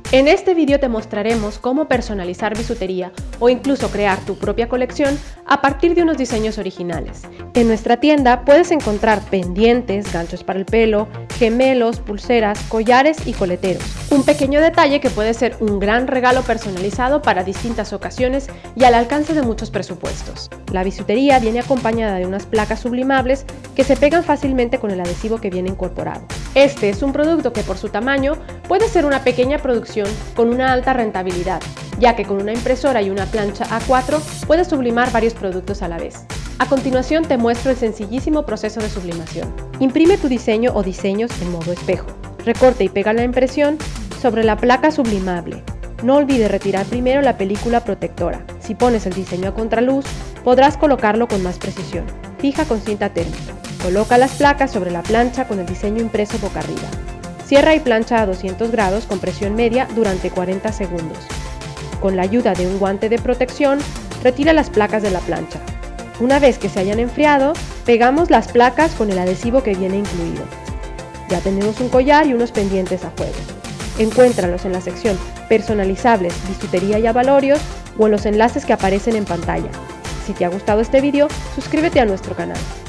En este vídeo te mostraremos cómo personalizar bisutería o incluso crear tu propia colección a partir de unos diseños originales. En nuestra tienda puedes encontrar pendientes, ganchos para el pelo, gemelos, pulseras, collares y coleteros. Un pequeño detalle que puede ser un gran regalo personalizado para distintas ocasiones y al alcance de muchos presupuestos. La bisutería viene acompañada de unas placas sublimables que se pegan fácilmente con el adhesivo que viene incorporado. Este es un producto que por su tamaño puede ser una pequeña producción con una alta rentabilidad, ya que con una impresora y una plancha A4 puedes sublimar varios productos a la vez. A continuación te muestro el sencillísimo proceso de sublimación. Imprime tu diseño o diseños en modo espejo. Recorta y pega la impresión sobre la placa sublimable. No olvides retirar primero la película protectora. Si pones el diseño a contraluz, podrás colocarlo con más precisión. Fija con cinta térmica. Coloca las placas sobre la plancha con el diseño impreso boca arriba. Cierra y plancha a 200 grados con presión media durante 40 segundos. Con la ayuda de un guante de protección, retira las placas de la plancha. Una vez que se hayan enfriado, pegamos las placas con el adhesivo que viene incluido. Ya tenemos un collar y unos pendientes a juego. Encuéntralos en la sección Personalizables, Bisutería y Abalorios o en los enlaces que aparecen en pantalla. Si te ha gustado este vídeo, suscríbete a nuestro canal.